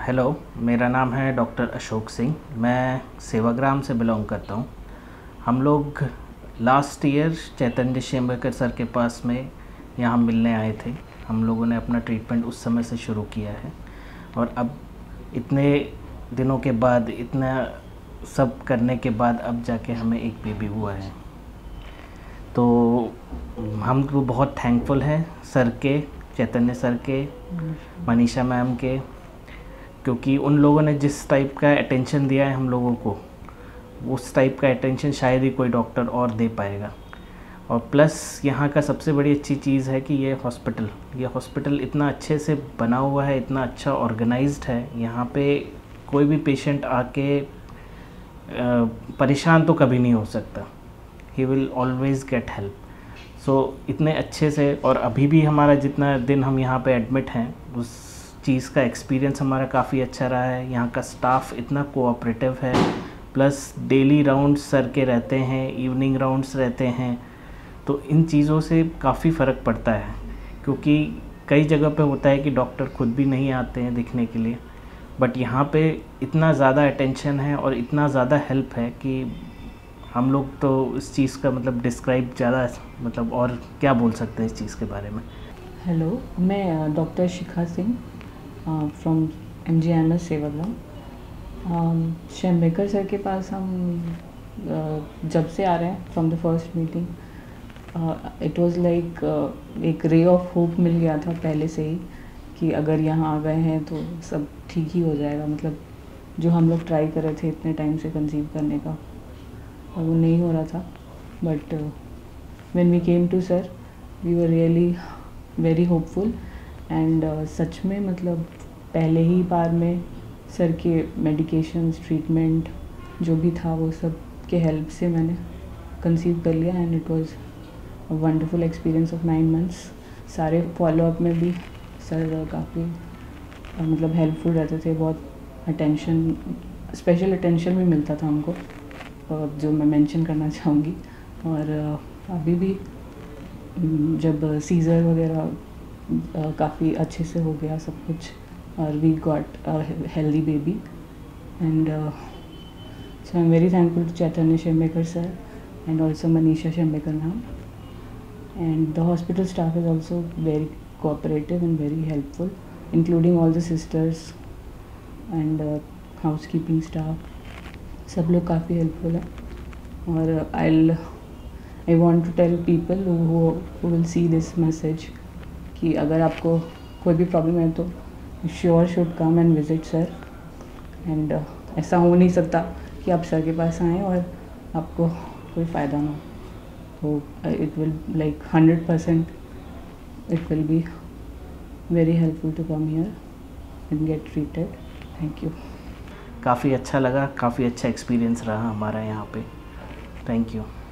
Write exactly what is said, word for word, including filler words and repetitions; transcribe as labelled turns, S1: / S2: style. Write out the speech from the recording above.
S1: Hello, मेरा नाम है डॉक्टर अशोक सिंह। मैं सेवाग्राम से बिलोंग करता हूँ। हम लोग last year Chaitanya Shembekar sir के पास में यहाँ मिलने आए थे। हम लोगों ने अपना ट्रीटमेंट उस समय से शुरू किया है और अब इतने दिनों के बाद, इतना सब करने के बाद अब जाके हमें एक बेबी हुआ है। तो हम तो बहुत थैंकफुल हैं सर के, चैतन्य सर के, मनीषा मैम के, क्योंकि उन लोगों ने जिस टाइप का अटेंशन दिया है हम लोगों को, उस टाइप का अटेंशन शायद ही कोई डॉक्टर और दे पाएगा। और प्लस यहाँ का सबसे बड़ी अच्छी चीज़ है कि ये हॉस्पिटल ये हॉस्पिटल इतना अच्छे से बना हुआ है, इतना अच्छा ऑर्गेनाइज्ड है। यहाँ पे कोई भी पेशेंट आके परेशान तो कभी नहीं हो सकता। He will always get help. So इतने अच्छे से, और अभी भी हमारा जितना दिन हम यहाँ पे एडमिट हैं, उस चीज़ का एक्सपीरियंस हमारा काफ़ी अच्छा रहा है। यहाँ का स्टाफ इतना कोऑपरेटिव है, प्लस डेली राउंड्स सर के रहते हैं, इवनिंग राउंड्स रहते हैं। तो इन चीज़ों से काफ़ी फ़र्क पड़ता है, क्योंकि कई जगह पे होता है कि डॉक्टर खुद भी नहीं आते हैं दिखने के लिए, बट यहाँ पे इतना ज़्यादा अटेंशन है और इतना ज़्यादा हेल्प है कि हम लोग तो इस चीज़ का मतलब डिस्क्राइब ज़्यादा, मतलब और क्या बोल सकते हैं इस चीज़ के बारे में।
S2: हेलो, मैं doctor Shikha Singh from M G M S Sevagram. Shembekar sir के पास हम uh, जब से आ रहे हैं, from the first meeting, it was like एक रे ऑफ होप मिल गया था पहले से ही कि अगर यहाँ आ गए हैं तो सब ठीक ही हो जाएगा। मतलब जो हम लोग ट्राई कर रहे थे इतने टाइम से कंसीव करने का, और वो नहीं हो रहा था, but when we came to sir we were really very hopeful. And सच में मतलब पहले ही बार में सर के मेडिकेशंस, ट्रीटमेंट जो भी था वो सब के हेल्प से मैंने कंसीव कर लिया। And it was a wonderful experience of nine months. सारे फॉलोअप में भी सर काफ़ी मतलब हेल्पफुल रहते थे। बहुत अटेंशन, स्पेशल अटेंशन भी मिलता था हमको, जो मैं मेंशन करना चाहूँगी। और अभी भी जब सीज़र वगैरह काफ़ी अच्छे से हो गया सब कुछ, और we got a healthy baby. And so I am very thankful to Chaitanya Shembekar sir and also Manisha Shembekar ma'am. And the hospital staff is also very cooperative and very helpful, including all the sisters and housekeeping staff. सब लोग काफ़ी helpful है। और I I want to tell people who will see this message कि अगर आपको कोई भी प्रॉब्लम है तो sure should come and visit sir. And ऐसा हो नहीं सकता कि आप सर के पास आएँ और आपको कोई फ़ायदा ना हो। तो it will like hundred percent it will be very helpful to come here and get treated. Thank you.
S1: काफ़ी अच्छा लगा, काफ़ी अच्छा एक्सपीरियंस रहा हमारा यहाँ पे। Thank you.